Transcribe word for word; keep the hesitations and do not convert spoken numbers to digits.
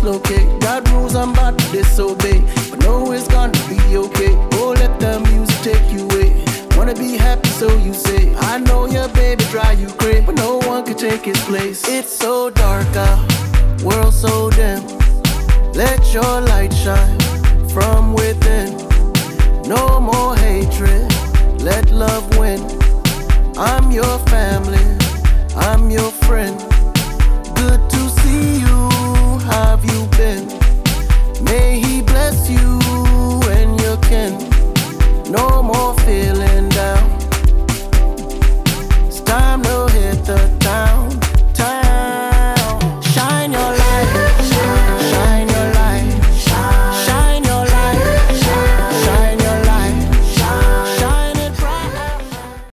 okay. God rules, I'm about to disobey, but know it's gonna be okay. Oh, let the music take you away. Wanna be happy, so you say. I know your baby drive you crazy, but no one can take his place. It's so dark out, world so dim. Let your light shine from within. No more hatred, let love win. I'm your family, I'm your friend. Good to see you, how have you been? May he bless you and your kin. No more fear,